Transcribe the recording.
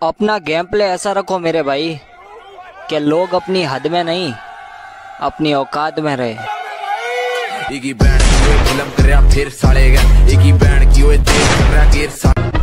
अपना game play ऐसा रखो मेरे भाई कि लोग अपनी हद में नहीं अपनी औकात में रहे। एक ही बैंड की फिल्म कर रहा फिर साले एक ही बैंड की देख कर रहा